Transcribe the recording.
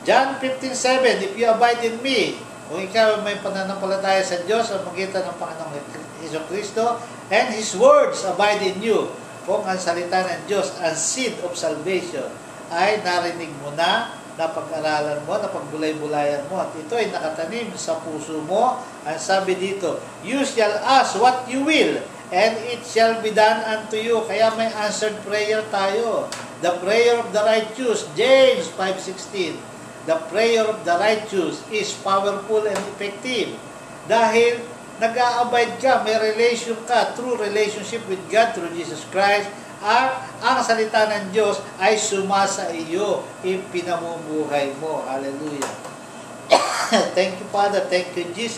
John 15:7, if you abide in me, kung ikaw may pananampalataya sa Diyos sa magitan ng Panginoong Jesucristo, and His words abide in you, kung ang salita ng Diyos, ang seed of salvation, ay narinig mo na, napag-aralan mo, napagbulay-bulayan mo, at ito ay nakatanim sa puso mo. Ang sabi dito, you shall ask what you will, and it shall be done unto you. Kaya may answered prayer tayo. The prayer of the righteous, James 5:16. The prayer of the righteous is powerful and effective. Dahil nag-a-abide ka, may relation ka, true relationship with God through Jesus Christ, ang salita ng Diyos ay sumasa iyo, ipinamumuhay mo. Hallelujah. Thank you, Father. Thank you, Jesus.